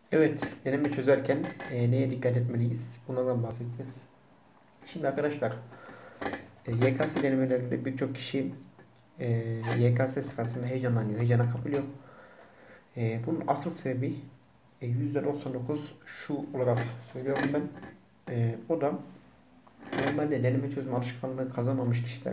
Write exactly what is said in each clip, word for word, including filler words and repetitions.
Evet, deneme çözerken e, neye dikkat etmeliyiz? Bunlardan bahsedeceğiz. Şimdi arkadaşlar, e, Y K S denemelerinde birçok kişi e, Y K S sırasında heyecanlanıyor, heyecana kapılıyor. E, bunun asıl sebebi e, yüzde doksan dokuz şu olarak söylüyorum ben. E, o da normalde deneme çözme alışkanlığı kazanmamış kişiler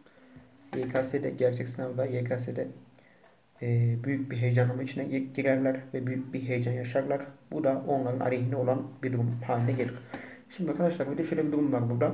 Y K S'de, gerçek sınavda Y K S'de e, büyük bir heyecanlama içine girerler ve büyük bir heyecan yaşarlar. Bu da onların aleyhine olan bir durum haline gelir. Şimdi arkadaşlar bir de şöyle bir durum var burada.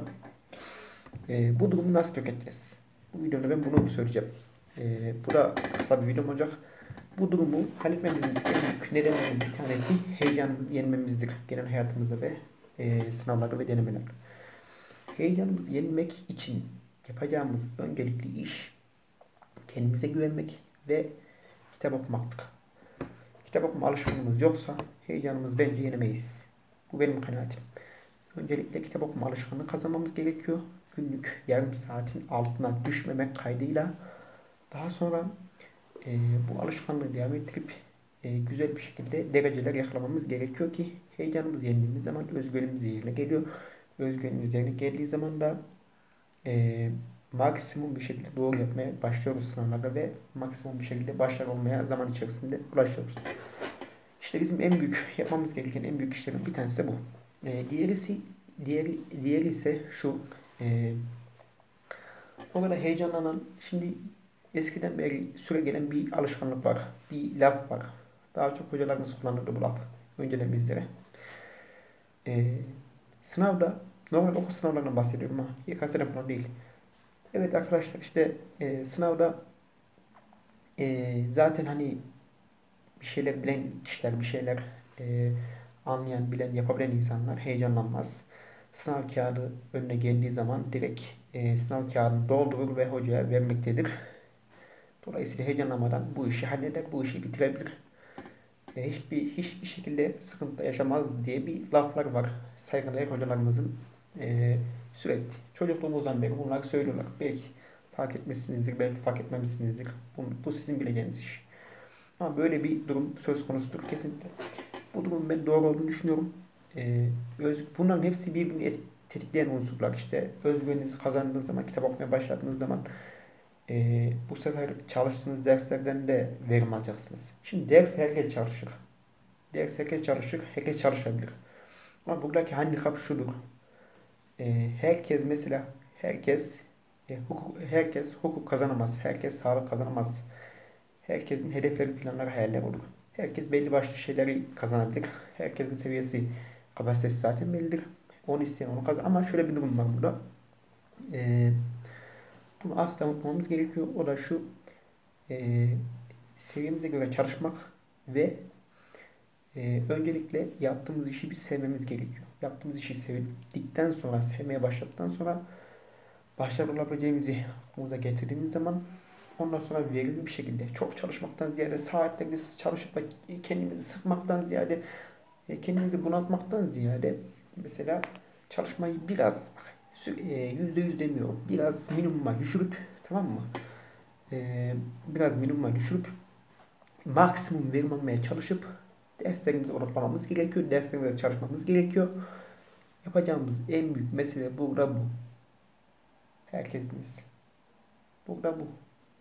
E, bu durumu nasıl yok edeceğiz? Bu videoda ben bunu söyleyeceğim. E, bu da kısa bir videom olacak. Bu durumu halletmemizin en büyük nedenlerinden bir tanesi heyecanımızı yenmemizdir. Genel hayatımızda ve e, sınavlarda ve denemeler. Heyecanımızı yenmek için yapacağımız öncelikli iş kendimize güvenmek ve kitap okumaktır. Kitap okuma alışkanlığımız yoksa heyecanımızı bence yenemeyiz. Bu benim kanaatim. Öncelikle kitap okuma alışkanlığı kazanmamız gerekiyor. Günlük yarım saatin altına düşmemek kaydıyla daha sonra e, bu alışkanlığı devam ettirip e, güzel bir şekilde dereceler yakalamamız gerekiyor ki heyecanımız yendiğimiz zaman özgüvenimiz yerine geliyor. Özgüvenimiz yerine geldiği zaman da e, maksimum bir şekilde doğru yapmaya başlıyoruz sınavlarda ve maksimum bir şekilde başarılı olmaya zaman içerisinde ulaşıyoruz. İşte bizim en büyük yapmamız gereken en büyük işlerin bir tanesi de bu. E, diğerisi diğeri diğeri ise şu. E, o kadar heyecanlanan şimdi eskiden beri süre gelen bir alışkanlık var. Bir laf var. Daha çok hocalarımız kullanırdı bu laf. Önceden bizlere. E, sınavda normal okul sınavlarından bahsediyorum ha. Y K S'den falan değil. Evet arkadaşlar işte e, sınavda e, zaten hani bir şeyler bilen kişiler, bir şeyler e, anlayan, bilen, yapabilen insanlar heyecanlanmaz. Sınav kağıdı önüne geldiği zaman direkt e, sınav kağıdını doldurur ve hocaya vermektedir. Dolayısıyla heyecanlamadan bu işi halleder, bu işi bitirebilir. E, hiçbir hiçbir şekilde sıkıntı yaşamaz diye bir laflar var. Saygıdeğer hocalarımızın e, sürekli çocukluğumuzdan beri bunları söylüyorlar. Belki fark etmişsinizdir, belki fark etmemişsinizdir. Bu, bu sizin bileceğiniz iş. Ama böyle bir durum söz konusudur kesinlikle. Bu durumun ben doğru olduğunu düşünüyorum. Ee, öz, bunların hepsi birbirini et, tetikleyen unsurlar. İşte özgüveninizi kazandığınız zaman, kitap okumaya başladığınız zaman ee, bu sefer çalıştığınız derslerden de verim alacaksınız. Şimdi ders herkes çalışır. Ders herkes çalışır, herkes çalışabilir. Ama buradaki handikap şudur. Ee, herkes mesela, herkes e, hukuk, herkes hukuk kazanamaz. Herkes sağlık kazanamaz. Herkesin hedefleri, planları, hayalleri olur. Herkes belli başlı şeyleri kazanabilir. Herkesin seviyesi, kapasitesi zaten bellidir. Onu isteyen onu kazan. Ama şöyle bir durum var burada. Ee, bunu asla unutmamız gerekiyor. O da şu. E, seviyemize göre çalışmak ve e, öncelikle yaptığımız işi bir sevmemiz gerekiyor. Yaptığımız işi sevdikten sonra, sevmeye başladıktan sonra başarılı olabileceğimizi aklımıza getirdiğimiz zaman ondan sonra verimli bir şekilde çok çalışmaktan ziyade saatlerce çalışıp da kendimizi sıkmaktan ziyade e, kendimizi bunaltmaktan ziyade mesela çalışmayı biraz e, yüzde yüz demiyorum. Biraz minimuma düşürüp tamam mı? E, biraz minimuma düşürüp maksimum verim almaya çalışıp derslerimize odaklamamız gerekiyor. Derslerimize çalışmamız gerekiyor. Yapacağımız en büyük mesele burada bu. Herkesin burada bu.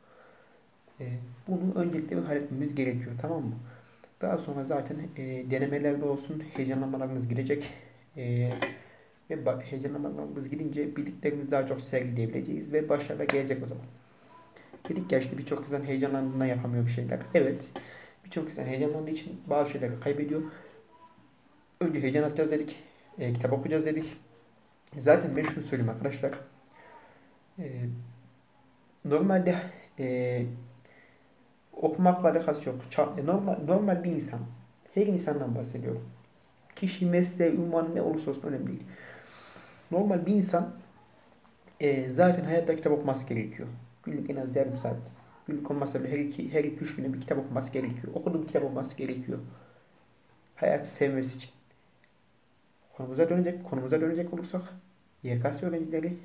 E, bunu öncelikle bir halletmemiz gerekiyor tamam mı? Daha sonra zaten e, denemelerde olsun heyecanlamalarımız gidecek. E, ve heyecanlamalarımız gidince bildiklerimizi daha çok sergileyebileceğiz ve başarıla gelecek o zaman. Dedik ya işte birçok insan heyecanlandığında yapamıyor bir şeyler. Evet. Birçok insan heyecanlandığı için bazı şeyleri kaybediyor. Önce heyecan atacağız dedik. E, kitap okuyacağız dedik. Zaten ben şunu söyleyeyim arkadaşlar. E, normalde e, okumakla alakası yok. Normal, normal bir insan. Her insandan bahsediyorum. Kişi, mesleği, ünvanı ne olursa olsun önemli değil. Normal bir insan e, zaten hayatta kitap okuması gerekiyor. Günlük en az yarım saat. Günlük olmasa bile her iki, her iki üç güne bir kitap okuması gerekiyor. Okuduğu bir kitap olması gerekiyor. Hayatı sevmesi için. Konumuza dönecek, konumuza dönecek olursak Y K S öğrencileri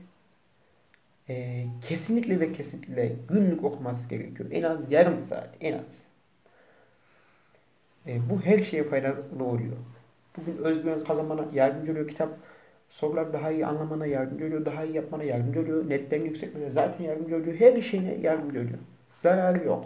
e, kesinlikle ve kesinlikle günlük okuması gerekiyor. En az yarım saat, en az. E, bu her şeye faydalı oluyor. Bugün özgüven kazanmana yardımcı oluyor kitap. Soruları daha iyi anlamana yardımcı oluyor. Daha iyi yapmana yardımcı oluyor. Netlerini yükseltmene zaten yardımcı oluyor. Her şeyine yardımcı oluyor. Zararı yok.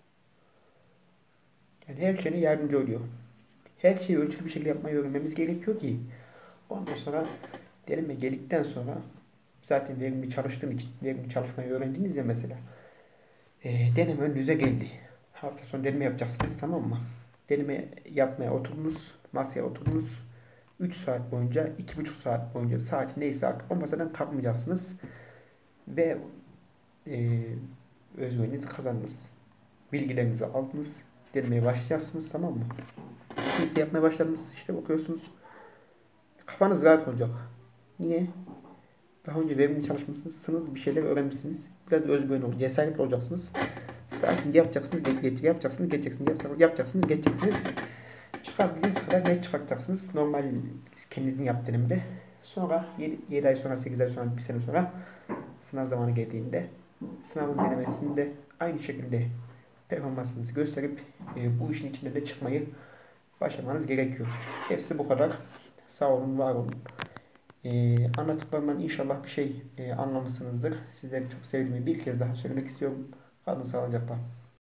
Yani her şeyine yardımcı oluyor. Her şeyi ölçülü bir şekilde yapmayı öğrenmemiz gerekiyor ki ondan sonra deneme geldikten sonra zaten verimli çalıştığım için verimli çalışmayı öğrendiniz ya mesela. E, deneme önünüze geldi. Hafta sonu deneme yapacaksınız, tamam mı? Deneme yapmaya oturdunuz. Masaya oturdunuz. üç saat boyunca, iki buçuk saat boyunca saati neyse artık o masadan kalkmayacaksınız. Ve e, özgüveninizi kazandınız. Bilgilerinizi aldınız. Denemeye başlayacaksınız, tamam mı? Neyse yapmaya başladınız, işte bakıyorsunuz. Kafanız rahat olacak. Niye? Daha önce verimli çalışmışsınız, bir şeyler öğrenmişsiniz. Biraz özgüven olur, cesaretli olacaksınız. Sakin yapacaksınız, geç, geç, yapacaksınız, geçeceksiniz, yapacaksınız, yapacaksınız, geçeceksiniz. Çıkarabildiğiniz kadar net çıkartacaksınız. Normal kendinizin yaptığı denemede. Sonra yedi ay sonra, sekiz ay sonra, bir sene sonra sınav zamanı geldiğinde sınavın denemesinde aynı şekilde performansınızı gösterip e, bu işin içinde de çıkmayı başarmanız gerekiyor. Hepsi bu kadar. Sağ olun, var olun. E, anlattıklarımdan inşallah bir şey e, anlamışsınızdır. Sizleri çok sevdiğimi bir kez daha söylemek istiyorum. Kalın sağlıcakla.